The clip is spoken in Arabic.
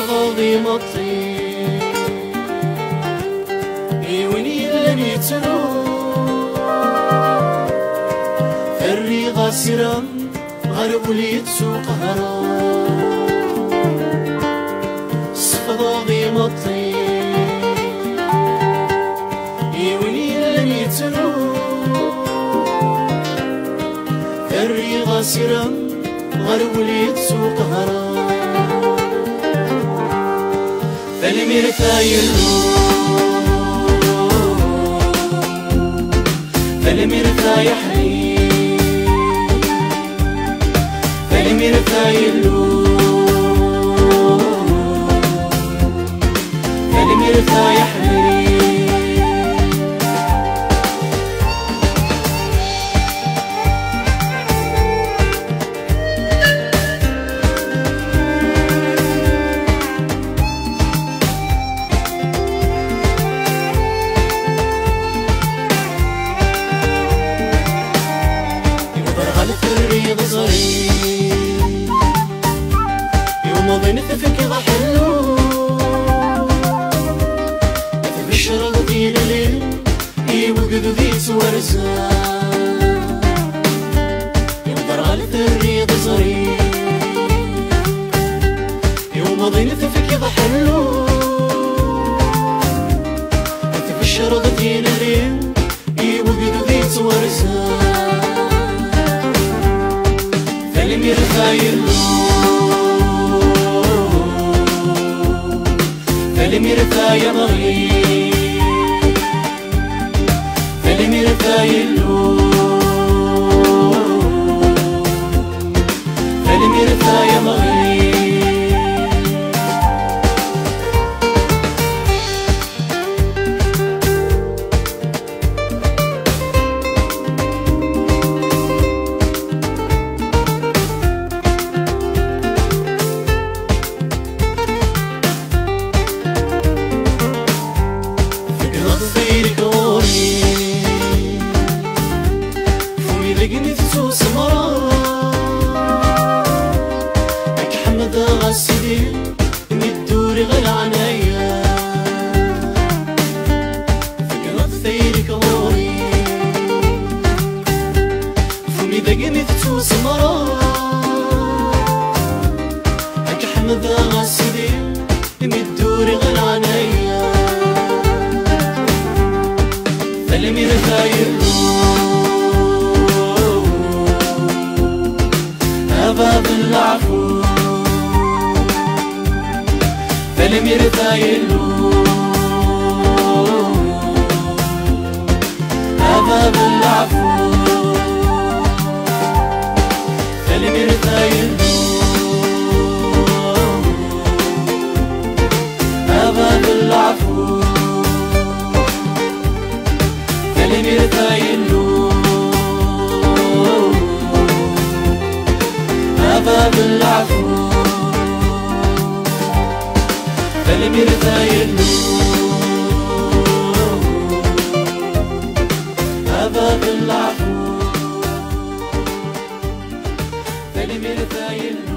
صفضاضي مطي ويني لم يترو فري غاسرا غرب ليت سوق هرا صفضاضي مطي ويني لم يترو فري غاسرا غرب ليت سوق هرا فالمرثا يلو فالمرثا يحري فالمرثا يلو فالمرثا يحري يوم ضينت فيك ضحلو تبشر ضي الليل يوقد ذي سورزا يقدر غالت الريض صغير يوم ضينت فيك ضحلو تبشر ضي الليل يوقد ذي سورزا فالمرثا يلو فالمرثا يبغي فالمرثا يلو فالمرثا يبغي لقني في سمرا لك حمد غسدي ندوري غير عنايا فقرات ثيرك غوري فمي لقني في سمرا لك حمد غسدي ندوري غير عنايا فالمرثا يلو باب العفو فالمرثا يلو باب العفو فالمرثا يلو باب العفو فالمرثا يلو باب العفو فالمرثا يلو باب العفو فالمرثا يلو